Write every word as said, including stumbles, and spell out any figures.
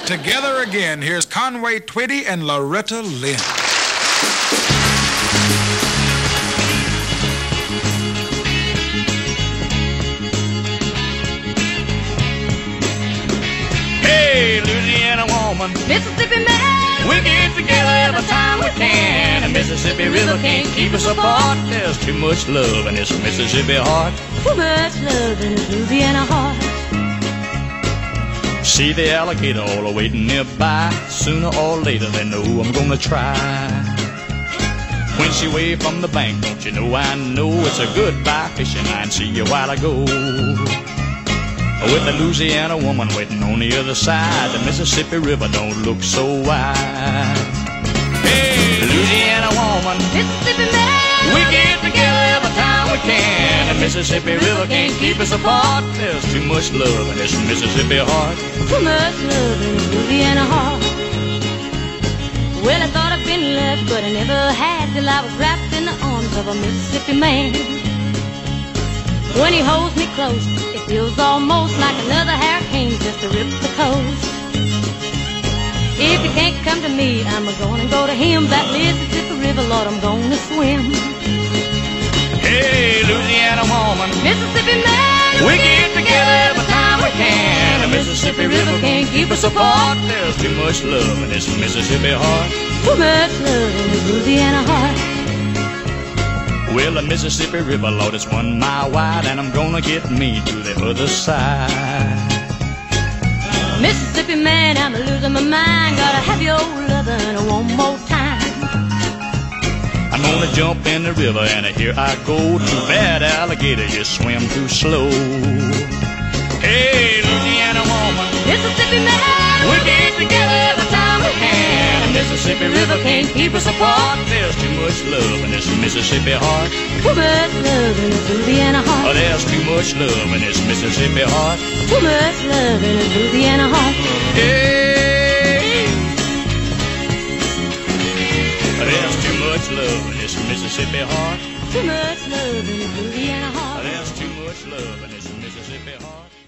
Together again, here's Conway, Twitty, and Loretta, Lynn. Hey, Louisiana woman, Mississippi man, we get together every time we can. The Mississippi River can't keep us apart. There's too much love in this Mississippi heart. too much love in this Louisiana heart. See the alligator all waiting nearby. Sooner or later they know I'm gonna try. When she waved from the bank, don't you know I know it's a goodbye fishing line. See you while I go. With the Louisiana woman waiting on the other side, the Mississippi River don't look so wide. Hey, Louisiana woman, Mississippi man, we get together every time we can. The Mississippi River can't keep us apart. There's too much love in this Mississippi heart. too much love in this Louisiana heart. Well, I thought I'd been loved, but I never had till I was wrapped in the arms of a Mississippi man. When he holds me close, it feels almost like another hurricane just to rip the coast. If he can't come to me, I'm gonna go to him. That Mississippi River, Lord, I'm gonna swim. Hey, Louisiana woman, Mississippi man, we get together every time we can. The Mississippi River can't keep us apart. There's too much love in this Mississippi heart. too much love in this Louisiana heart. Well, the Mississippi River, Lord, it's one mile wide, and I'm gonna get me to the other side. Mississippi man, I'm losing my mind. Gotta have your lovin' one more time. I'm gonna jump in the river, and here I go. Too bad, alligator, you swim too slow. Hey, Louisiana woman, Mississippi man, we get together every time we can. The Mississippi River can't keep us apart. There's too much love in this Mississippi heart. too much love in this Louisiana Oh, heart. there's too much love in this Mississippi heart. Too much love in this Louisiana heart. Hey, there's too much love in this Mississippi heart. Too much love in this Louisiana heart. There's too much love in this Mississippi heart.